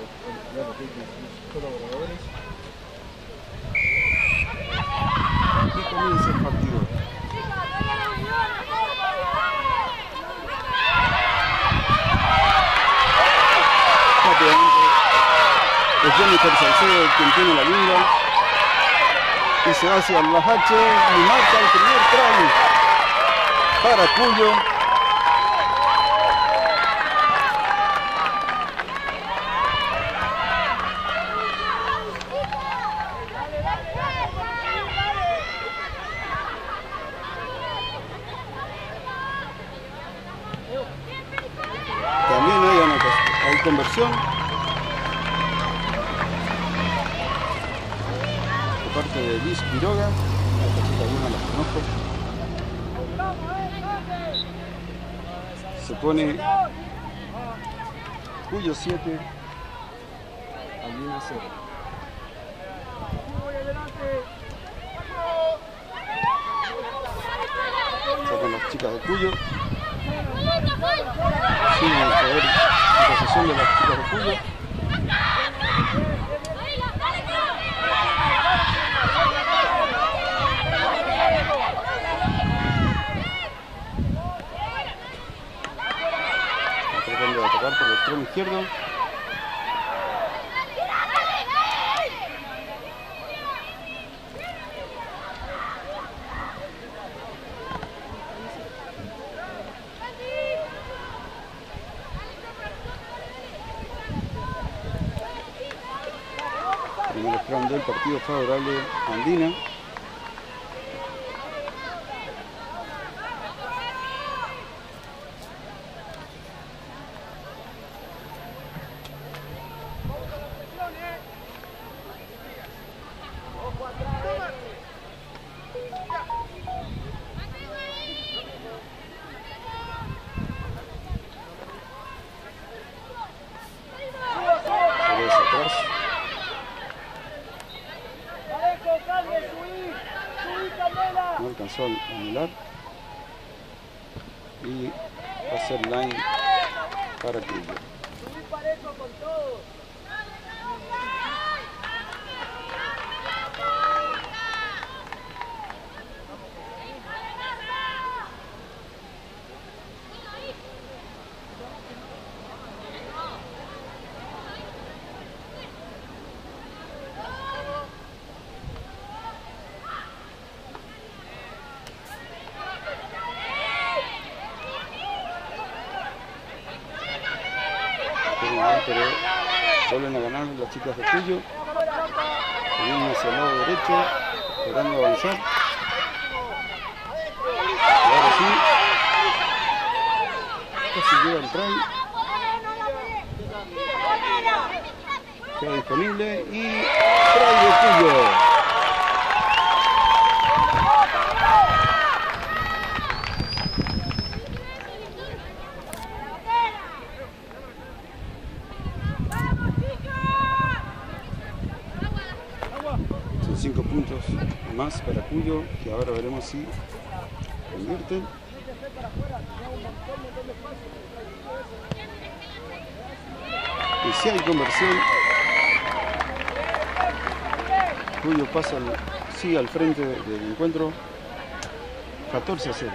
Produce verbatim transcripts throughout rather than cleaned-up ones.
claro, de sus colaboradores. Y comienza el partido. Rápidamente es Jennifer Salcedo quien tiene la linda y se va hacia la H y marca el primer try para Cuyo. También hay, hay conversión por parte de Liz Quiroga. Esta chica yo no la conozco. Se pone Cuyo siete, Alguina cero. Sacan las chicas de Cuyo. Siguen el poder en posesión de las chicas de Cuyo. Tratando de atacar por el extremo izquierdo. Primer scrum del partido favorable a Andina. No alcanzó a anular y va a ser line para Cuyo. Pero vuelven a ganar las chicas de Cuyo. Vienen hacia el lado derecho, esperando avanzar. Y ahora sí, casi llega el try. Queda disponible y try de Cuyo. cinco puntos más para Cuyo, que ahora veremos si convierten. Y si hay conversión, Cuyo pasa al, sigue al frente del encuentro catorce a cero.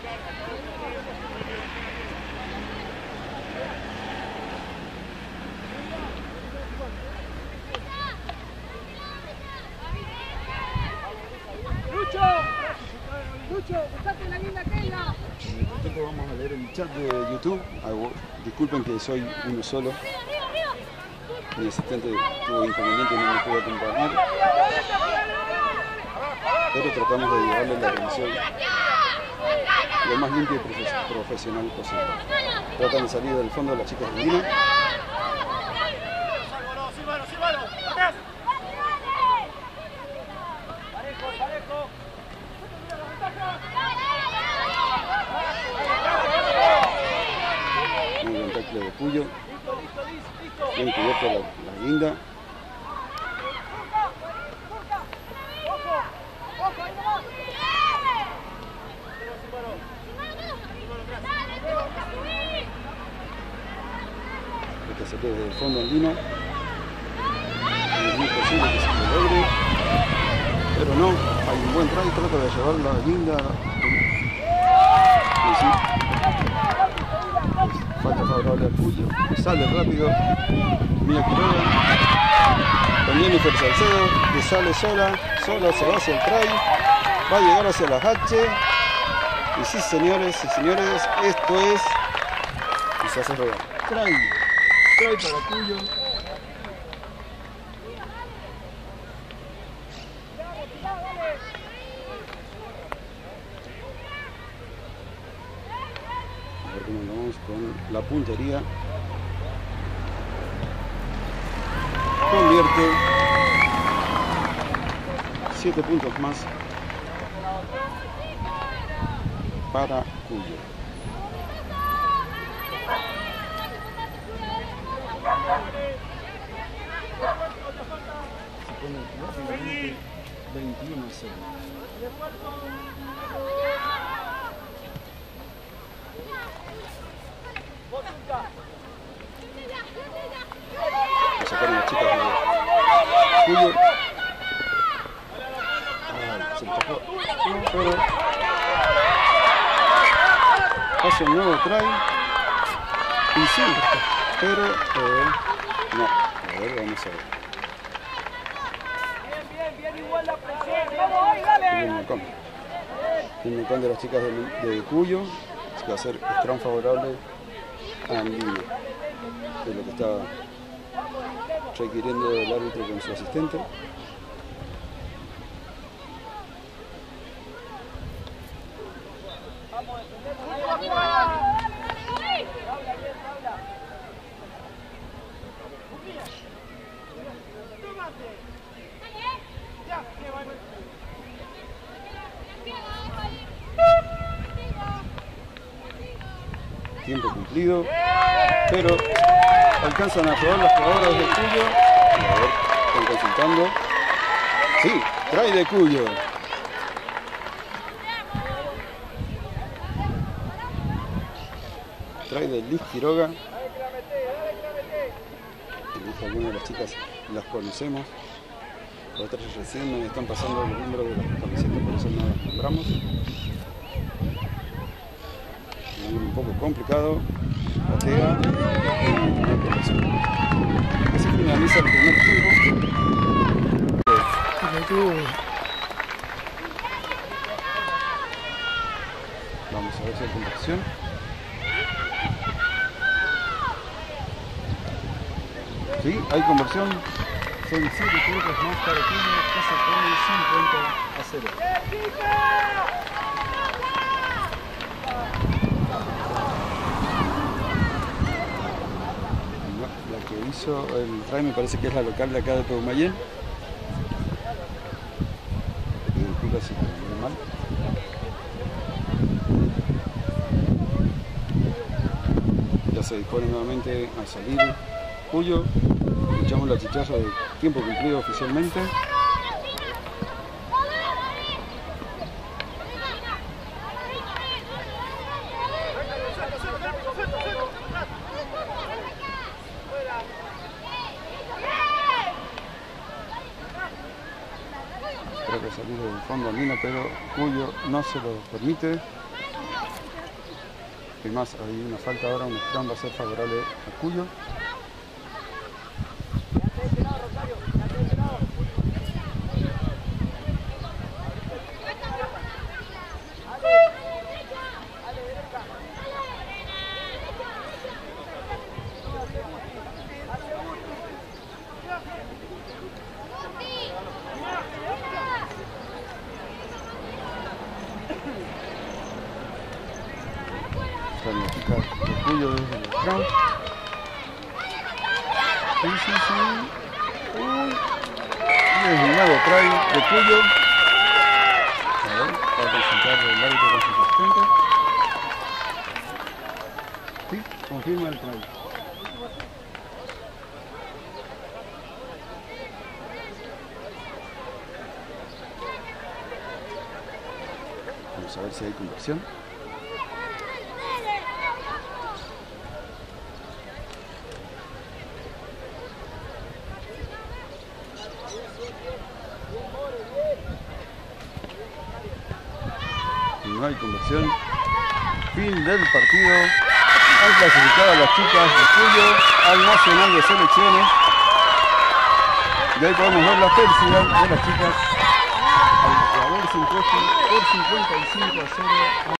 Vamos a leer el chat de YouTube. Disculpen que soy uno solo. Mi asistente tuvo inconveniente y no me pudo acompañar. Pero tratamos de llevarle la atención lo más limpio y profesional posible. Tratan de salir del fondo de las chicas de Andina. Muy buen tackle de Cuyo. Bien cubierta la, la guinda. Este saque desde el fondo andino. posible que se lo logre, pero no, hay un buen try, trata de llevarla linda. Y sí, pues, falta favorable al Cuyo, sale rápido, Mía Quiroga, con Jennifer Salcedo, que sale sola, sola se va hacia el try, va a llegar hacia la H, y sí señores y señores, esto es, y se hace robar, try, try para Cuyo. Con la puntería convierte siete puntos más para Cuyo. Se pone rápidamente veintiuno a cero. Sacaron las chicas de Cuyo. Ay, se le tapó. Pero hace un nuevo try. Y sí, pero eh, no. A ver, vamos a ver. Bien, bien, bien, igual la presión. Vamos, dale. El Mecón de las chicas de, de Cuyo. Que va a ser strong favorable a Línea, de lo que está requiriendo el árbitro con su asistente. Tiempo cumplido, pero alcanzan a todas las jugadoras de Cuyo. A ver, están consultando. Sí, try de Cuyo. Try de Liz Quiroga. Algunas de las chicas las conocemos, otras recién nos están pasando los números de las camisetas, por eso no las nombramos. Un poco complicado, batea, así finaliza el primer tiempo. Vamos a ver si hay conversión. Sí, hay conversión. Son siete puntos más para Cuyo, que se pone cincuenta a cero. La que hizo el try me parece que es la local de acá de Peumayén. Identifica si está mal. Ya se dispone nuevamente a salir Cuyo. Escuchamos la chichaza de tiempo cumplido oficialmente. Creo que salir del fondo Andina, pero Cuyo no se lo permite. Y más, hay una falta ahora, un scrum va a ser favorable a Cuyo. Chica de Cuyo desde el scrum. Sí, sí, sí. Uy. Y es un nuevo try de Cuyo. A ver, va a consultar el árbitro con su asistente. Sí, confirma el try. Vamos a ver si hay conversión. no hay conversión. Fin del partido. Han clasificado a las chicas de Cuyo al Nacional de Selecciones. Y ahí podemos ver la felicidad de las chicas al haberse impuesto por cincuenta y cinco a cero.